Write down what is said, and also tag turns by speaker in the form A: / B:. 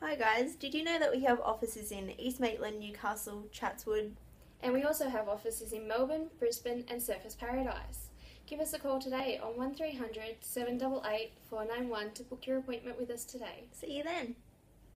A: Hi guys, did you know that we have offices in East Maitland, Newcastle, Chatswood?
B: And we also have offices in Melbourne, Brisbane and Surfers Paradise. Give us a call today on 1300 788 491 to book your appointment with us today.
A: See you then.